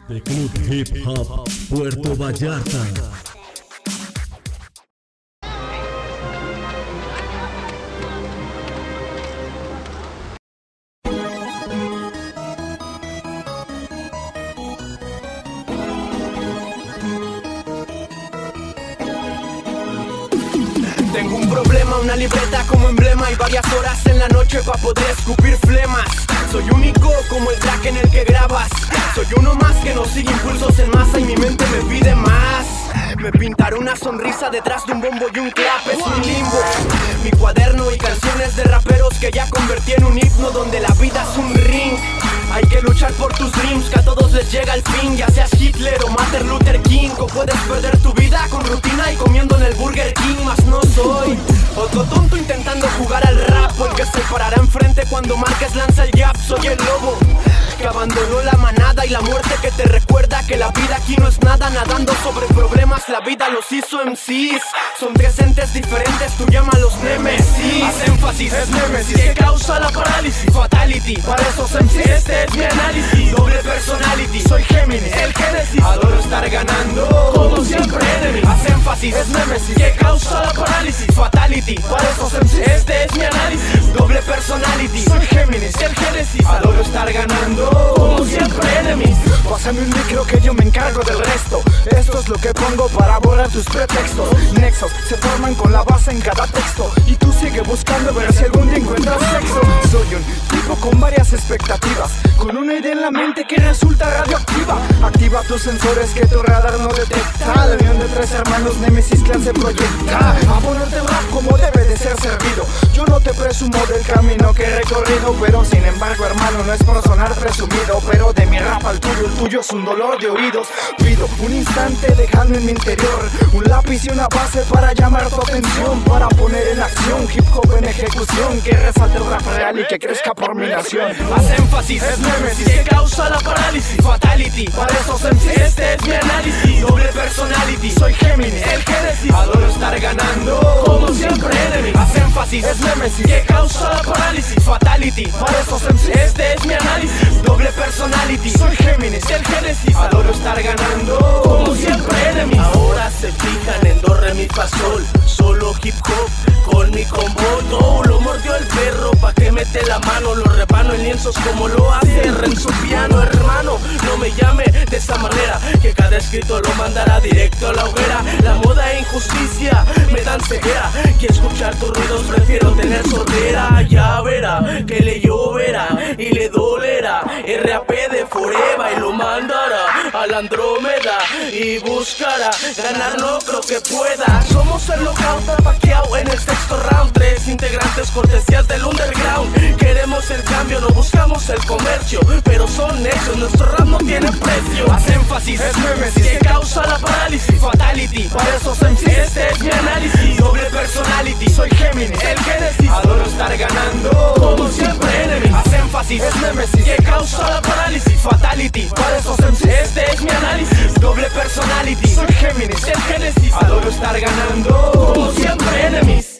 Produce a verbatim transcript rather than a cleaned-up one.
de Club Hip Hop Puerto Vallarta. Tengo un problema, una libreta como emblema y varias horas en la noche para poder escupir flemas. Soy único como el track en el que grabas. Soy uno más que no sigue impulsos en masa y mi mente me pide más. Me pintaré una sonrisa detrás de un bombo y un clap, es mi limbo. Mi cuaderno y canciones de raperos que ya convertí en un himno donde la vida es un ring. Hay que luchar por tus dreams, que a todos les llega el fin. Ya seas Hitler o Martin Luther King, o puedes perder tu vida con rutina y comiendo en el Burger King. Mas no soy otro tonto intentando jugar al rap, o el que se parará enfrente cuando Márquez lanza el jab. Soy el lobo que abandonó la manada y la muerte que te recuerda que la vida aquí no es nada. Nadando sobre problemas, la vida los hizo M Cs. Son tres entes diferentes, tú llámalos Nemesis. Haz énfasis, es Nemesis que causa la parálisis. Fatality, para esos M Cs este es mi análisis. Doble personality, soy Géminis, el Génesis. Adoro estar ganando, como siempre enemy. Haz énfasis, es Nemesis que causa la parálisis. Fatality, para esos M Cs este es mi análisis. Doble personality, soy Géminis, el Génesis. Adoro estar ganando, como siempre enemies. Pásame un micro que yo me encargo del resto. Esto es lo que pongo para borrar tus pretextos. Nexos se forman con la base en cada texto, y tú sigue buscando ver si algún día encuentras sexo. Soy un tipo con varias expectativas, con una idea en la mente que resulta radioactiva. Activa tus sensores que tu radar no detecta. La unión de tres hermanos Nemesis Clan se proyecta a ponerte rap como debe de ser servido. Yo no te presumo del camino que he recorrido, pero sin embargo hermano no es por sonar presumido, pero de mi rap al tuyo, el tuyo es un dolor de oídos. Pido un instante, dejadme en mi interior un lápiz y una base para llamar tu atención, para poner en acción hip hop en ejecución, que resalte el rap real y que crezca por mi nación. Haz énfasis, es Nemesis que causa la parálisis. Fatality, para esos M Cs este es mi análisis. Doble personality, soy Géminis, el Génesis. Adoro estar ganando, como siempre enemy. Haz énfasis, es Nemesis que causa la parálisis. Fatality, para esos M Cs este es mi análisis. Doble personality, soy Géminis, el Génesis. Adoro estar ganando, como siempre enemy. Ahora se fijan en do, re, mi, fa, sol. Solo hip hop con mi combo. No, lo mordió el perro, pa' que mete la mano. Lo rebano en lienzos como lo hace en su piano. Hermano, no me llame de esa manera, que cada escrito lo mandará directo a la hoguera. La moda e injusticia me dan ceguera, que escuchar tus ruidos prefiero tener sordera. Ya verá que le lloverá y le dolerá. R A P de Forever y lo mandará a la Andrómeda y buscará ganar, no creo que pueda. Somos el lockout tapaqueado en el sexto round. Tres integrantes cortesías del underground. Queremos el cambio, no buscamos el comercio, pero son hechos, nuestro rap no tiene precio. Haz énfasis, es Nemesis que causa la parálisis. Fatality, para esos M Cs este es mi análisis. Doble personality, soy Géminis, el Génesis. Adoro estar ganando, como siempre enemy. Haz énfasis, es Nemesis que causa la parálisis. Fatality, para esos M Cs este es mi análisis. Doble personality, soy Géminis, el Génesis. Adoro estar ganando, como siempre enemies.